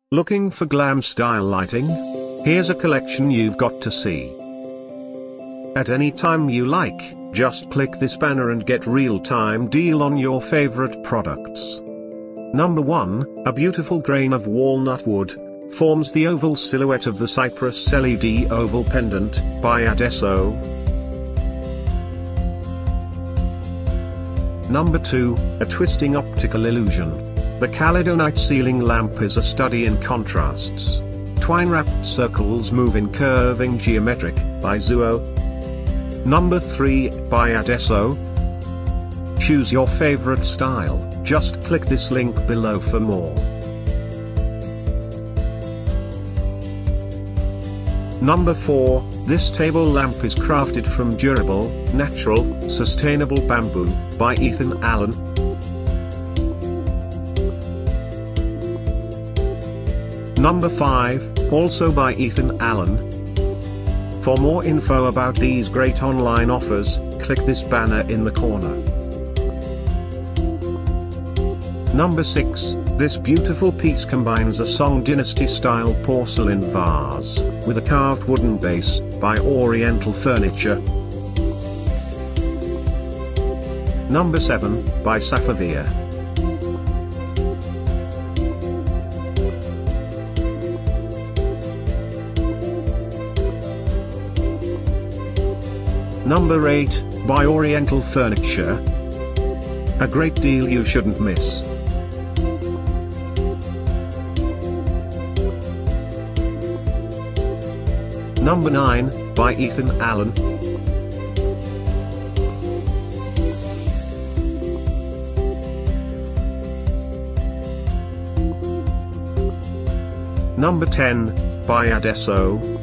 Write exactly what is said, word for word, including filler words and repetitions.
Looking for glam style lighting? Here's a collection you've got to see. At any time you like, just click this banner and get real-time deal on your favorite products. Number one, a beautiful grain of walnut wood, forms the oval silhouette of the Cypress L E D Oval Pendant, by Adesso. Number two, a twisting optical illusion. The Caledonite ceiling lamp is a study in contrasts. Twine-wrapped circles move in curving geometric, by Zuo. Number three, by Adesso. Choose your favorite style, just click this link below for more. Number four, this table lamp is crafted from durable, natural, sustainable bamboo, by Ethan Allen. Number five, also by Ethan Allen. For more info about these great online offers, click this banner in the corner. Number six, this beautiful piece combines a Song Dynasty style porcelain vase, with a carved wooden base, by Oriental Furniture. Number seven, by Safavieh. Number eight, by Oriental Furniture. A great deal you shouldn't miss. Number nine, by Ethan Allen. Number ten, by Adesso.